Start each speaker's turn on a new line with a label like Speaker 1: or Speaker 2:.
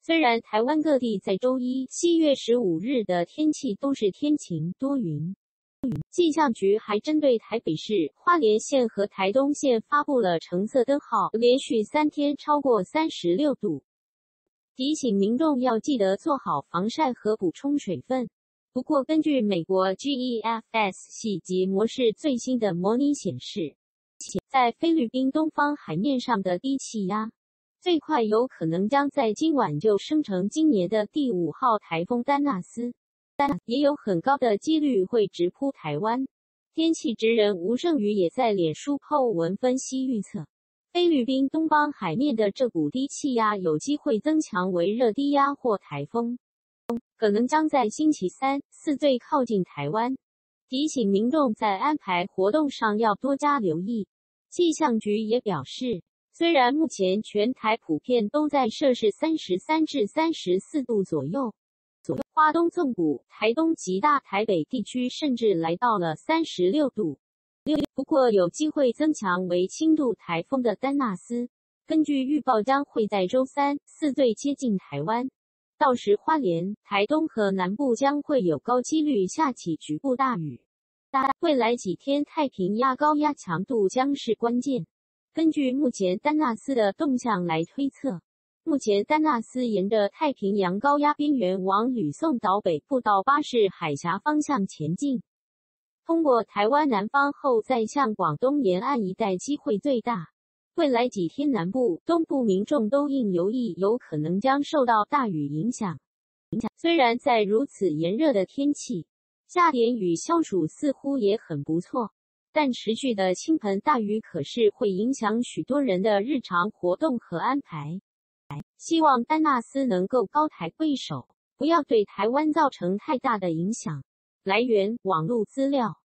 Speaker 1: 虽然台湾各地在周一7月15日的天气都是天晴多云，气象局还针对台北市、花莲县和台东县发布了橙色灯号，连续3天超过36度，提醒民众要记得做好防晒和补充水分。不过，根据美国 GEFS 细节模式最新的模拟显示，在菲律宾东方海面上的低气压，最快有可能将在今晚就生成今年的第5号台风丹纳斯，但也有很高的几率会直扑台湾。天气职人吴胜宇也在脸书 po 文分析预测，菲律宾东方海面的这股低气压有机会增强为热低压或台风，可能将在星期3、4最靠近台湾，提醒民众在安排活动上要多加留意。气象局也表示，虽然目前全台普遍都在摄氏33至34度左右，花东纵谷、台东及大台北地区甚至来到了36度。不过有机会增强为轻度台风的丹纳斯，根据预报将会在周3、4最接近台湾，到时花莲、台东和南部将会有高几率下起局部大雨。未来几天太平洋高压强度将是关键。根据目前丹纳斯的动向来推测，目前丹纳斯沿着太平洋高压边缘往吕宋岛北部到巴士海峡方向前进，通过台湾南方后再向广东沿岸一带机会最大。未来几天南部、东部民众都应留意，有可能将受到大雨影响。虽然在如此炎热的天气，下点雨消暑似乎也很不错，但持续的倾盆大雨可是会影响许多人的日常活动和安排。希望丹纳斯能够高抬贵手，不要对台湾造成太大的影响。来源：网络资料。